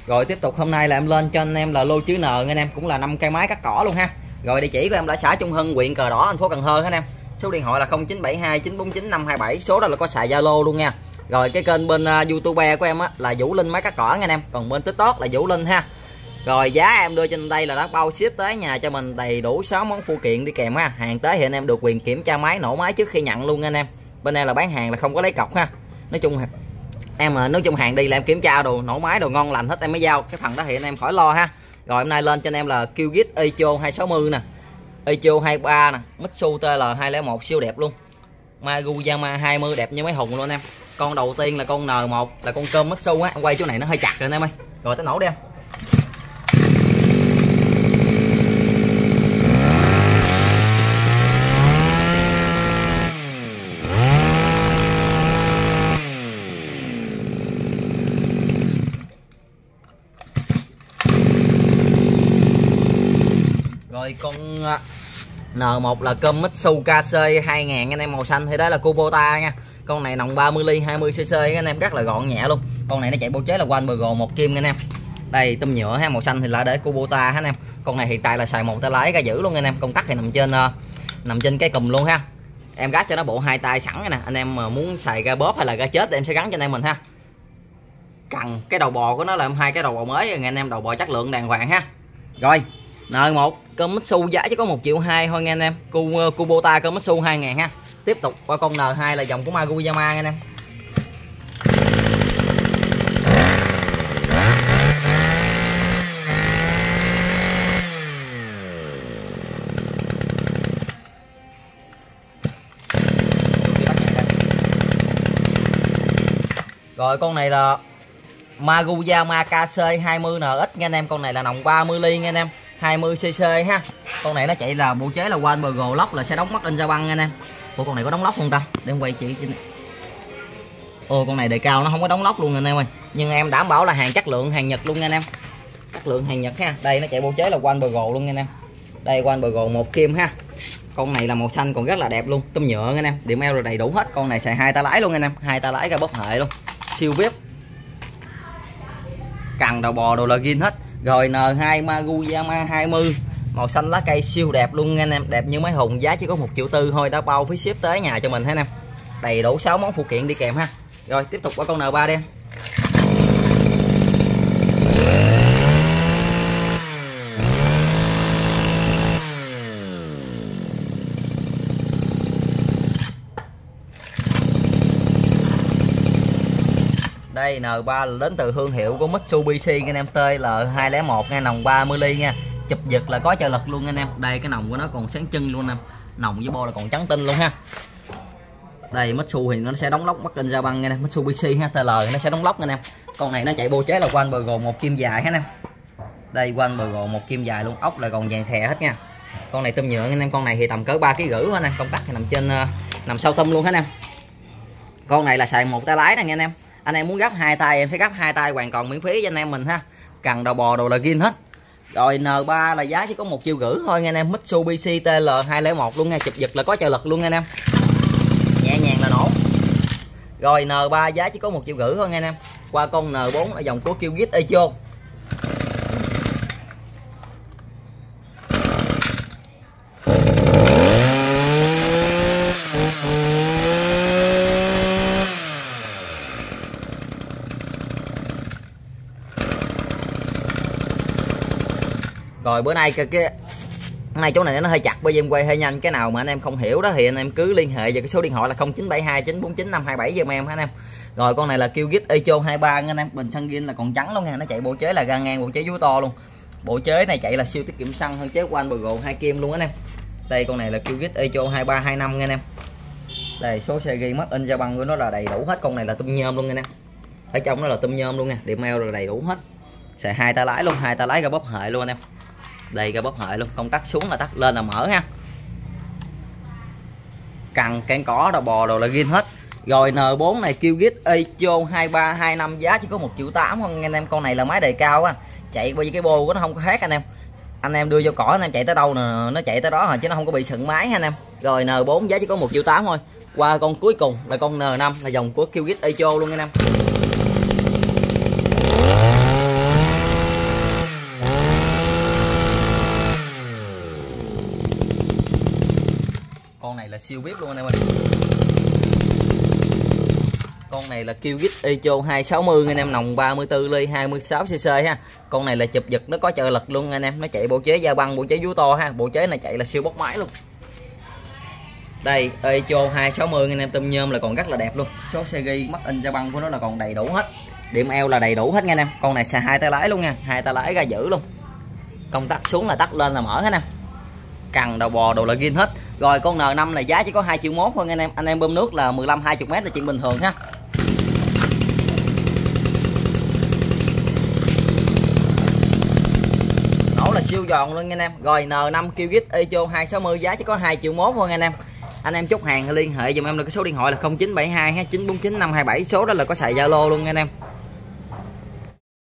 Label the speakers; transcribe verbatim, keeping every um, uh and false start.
Speaker 1: Rồi tiếp tục hôm nay là em lên cho anh em là lô chữ N anh em, cũng là năm cây máy cắt cỏ luôn ha. Rồi địa chỉ của em là xã Trung Hưng, huyện Cờ Đỏ, thành phố Cần Thơ anh em. Số điện thoại là không chín bảy hai chín bốn chín năm hai bảy, số đó là có xài Zalo luôn nha. Rồi cái kênh bên uh, YouTube của em á là Vũ Linh máy cắt cỏ anh em, còn bên TikTok là Vũ Linh ha. Rồi giá em đưa trên đây là đã bao ship tới nhà cho mình đầy đủ sáu món phụ kiện đi kèm ha. Hàng tới thì anh em được quyền kiểm tra máy, nổ máy trước khi nhận luôn anh em. Bên em là bán hàng là không có lấy cọc ha. Nói chung em mà nói chung hàng đi là em kiểm tra đồ nổ máy đồ ngon lành hết em mới giao, cái phần đó thì anh em khỏi lo ha. Rồi hôm nay lên cho anh em là Killgit Echo hai sáu mươi nè, Echo hai ba nè, Mitsu T L hai không một siêu đẹp luôn, Maguyama hai mươi đẹp như mấy hùng luôn anh em. Con đầu tiên là con N một là con cơm Mitsu á, em quay chỗ này nó hơi chặt rồi anh em ơi. Rồi tới nổ đi em. Rồi con N một là cơm Mitsu K C hai nghìn anh em, màu xanh thì đó là Kubota nha. Con này nòng ba mươi ly hai mươi xê xê anh em, rất là gọn nhẹ luôn. Con này nó chạy bộ chế là Wanberg một kim anh em. Đây tôm nhựa ha, màu xanh thì là để Kubota anh em. Con này hiện tại là xài một tay lái ra giữ luôn anh em, công tắc thì nằm trên uh, nằm trên cái cùm luôn ha. Em gác cho nó bộ hai tay sẵn nè, anh em mà muốn xài ga bóp hay là ga chết thì em sẽ gắn cho anh em mình ha. Cần cái đầu bò của nó là hai cái đầu bò mới anh em, đầu bò chất lượng đàng hoàng ha. Rồi N một cơm Mitsu giá chỉ có một triệu hai thôi nha anh em. Kubota cơm Mitsu hai nghìn ha. Tiếp tục qua con N hai là dòng của Maguyama anh em. Rồi con này là Maguyama K C hai mươi N X nha anh em, con này là nòng ba mươi ly nha anh em, hai mươi xê xê ha. Con này nó chạy là bộ chế là Wanberg lốc, là sẽ đóng mắt in ra băng anh em. Ủa con này có đóng lốc không ta? Để em quay chị. Ồ con này đề cao nó không có đóng lốc luôn anh em ơi. Nhưng em đảm bảo là hàng chất lượng hàng Nhật luôn nha anh em. Chất lượng hàng Nhật ha. Đây nó chạy bộ chế là Wanberg luôn nha anh em. Đây Wanberg một kim ha. Con này là màu xanh còn rất là đẹp luôn, tôm nhựa anh em, điểm eo rồi đầy đủ hết. Con này xài hai tay lái luôn anh em, hai tay lái ra bóp hệ luôn. Siêu vip. Cần đầu bò đồ là gin hết. Rồi N hai Maguyama hai mươi màu xanh lá cây siêu đẹp luôn anh em, đẹp như mấy hùng, giá chỉ có một triệu tư thôi, đã bao phí ship tới nhà cho mình hết anh em. Đầy đủ sáu món phụ kiện đi kèm ha. Rồi tiếp tục qua con N ba đi em. Đây N ba là đến từ thương hiệu của Mitsubishi anh em, T L hai không một nha, nòng ba mươi ly nha. Chụp giật là có trợ lực luôn anh em. Đây cái nòng của nó còn sáng trưng luôn anh em. Nòng với bo là còn trắng tinh luôn ha. Đây Mitsu thì nó sẽ đóng lốc Bắc in ra băng anh em, Mitsubishi ha, T L nó sẽ đóng lốc anh em. Con này nó chạy bộ chế là Wanberg một kim dài anh em. Đây Wanberg một kim dài luôn, ốc là còn vàng khè hết nha. Con này tôm nhựa anh em, con này thì tầm cỡ ba ký rưỡi anh em, công tắc thì nằm trên uh, nằm sau tôm luôn hết anh em. Con này là xài một tay lái nè anh em. Anh em muốn gấp hai tay em sẽ gấp hai tay hoàn toàn miễn phí cho anh em mình ha. Cần đầu bò đồ là gin hết. Rồi N ba là giá chỉ có một triệu rưỡi thôi nha anh em, Mitsubishi T L hai không một luôn nha, chụp giật là có trợ lực luôn nha anh em. Nhẹ nhàng là nổ. Rồi N ba giá chỉ có một triệu rưỡi thôi nha anh em. Qua con N bốn là dòng của Killgit Echo. Rồi bữa nay cái, cái nay chỗ này nó hơi chặt bởi vì em quay hơi nhanh, cái nào mà anh em không hiểu đó thì anh em cứ liên hệ về cái số điện thoại là không chín bảy hai chín bốn chín năm hai bảy giùm em ha anh em. Rồi con này là Killgit Echo hai ba anh em, bình xăng zin là còn trắng luôn nha, nó chạy bộ chế là ga ngang, bộ chế vú to luôn. Bộ chế này chạy là siêu tiết kiệm xăng hơn chế Wanberg hai kim luôn anh em. Đây con này là Killgit Echo hai ba hai năm nha anh em. Đây số xe ghi mắt in ra băng của nó là đầy đủ hết, con này là tôm nhôm luôn anh em. Ở trong nó là tôm nhôm luôn nha, điểm eo là đầy đủ hết. Xài hai tay lái luôn, hai tay lái ra bóp hệ luôn anh em. Đây ra bóp hệ luôn, công tắc xuống là tắt, lên là mở ha. Cần cán cỏ đầu bò đồ là gin hết. Rồi N bốn này Killgit Echo hai ba hai năm giá chỉ có một triệu tám không anh em. Con này là máy đề cao á, chạy bởi vì cái bô của nó không có hát anh em. Anh em đưa vô cỏ anh em chạy tới đâu nè nó chạy tới đó rồi, chứ nó không có bị sừng máy anh em. Rồi N bốn giá chỉ có một triệu tám thôi. Qua con cuối cùng là con N năm là dòng của Killgit Echo luôn anh em. này là siêu vip luôn anh em ơi. Con này là Killgit Echo hai sáu mươi anh em, nòng ba mươi tư ly hai mươi sáu xê xê ha. Con này là chụp giật nó có trợ lực luôn anh em, nó chạy bộ chế da băng, bộ chế vú to ha. Bộ chế này chạy là siêu bốc máy luôn. Đây Echo hai sáu mươi anh em, tôm nhôm là còn rất là đẹp luôn. Số xe ghi mắt in da băng của nó là còn đầy đủ hết. Điểm eo là đầy đủ hết nha anh em. Con này xài hai tay lái luôn nha, hai tay lái ra giữ luôn. Công tắc xuống là tắt lên là mở hết nè. Cần đầu bò đồ là gin hết. Rồi con N năm là giá chỉ có hai triệu mốt thôi anh em. Anh em bơm nước là mười lăm hai mươi mét là chuyện bình thường ha. Nổ là siêu giòn luôn anh em. Rồi N năm Killgit Echo hai sáu mươi giá chỉ có hai triệu mốt thôi anh em. Anh em chốt hàng liên hệ giùm em là cái số điện thoại là không chín bảy hai chín bốn chín năm hai bảy, số đó là có xài Zalo luôn anh em.